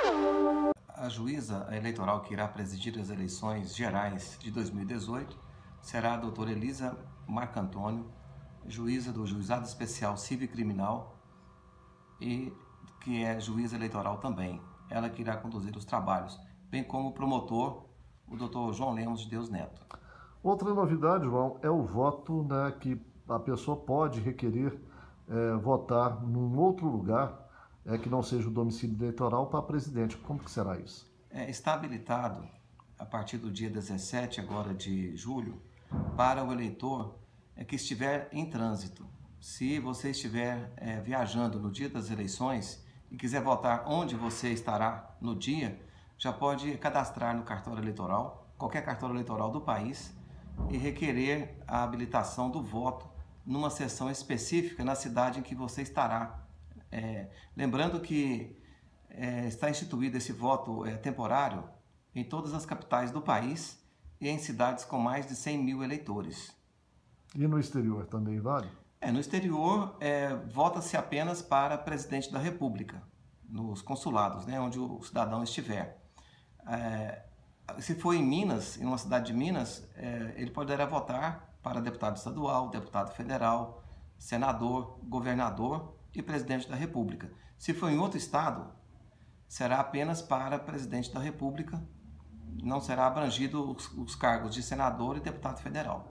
A juíza eleitoral que irá presidir as eleições gerais de 2018 será a doutora Elisa Marcantônio, juíza do Juizado Especial Civil e Criminal e que é juíza eleitoral também. Ela que irá conduzir os trabalhos, bem como o promotor, o doutor João Lemos de Deus Neto. Outra novidade, João, é o voto, né, que a pessoa pode requerer votar num outro lugar que não seja o domicílio eleitoral para presidente. Como que será isso? Está habilitado, a partir do dia 17 agora de julho, para o eleitor que estiver em trânsito. Se você estiver viajando no dia das eleições e quiser votar onde você estará no dia, já pode cadastrar no cartório eleitoral, qualquer cartório eleitoral do país, e requerer a habilitação do voto numa sessão específica na cidade em que você estará. Lembrando que está instituído esse voto temporário em todas as capitais do país e em cidades com mais de 100 mil eleitores. E no exterior também vale? No exterior, vota-se apenas para presidente da República, nos consulados, né, onde o cidadão estiver. Se for em Minas, em uma cidade de Minas, ele poderá votar para deputado estadual, deputado federal, senador, governador e presidente da República. Se for em outro estado, será apenas para presidente da República, não será abrangido os cargos de senador e deputado federal.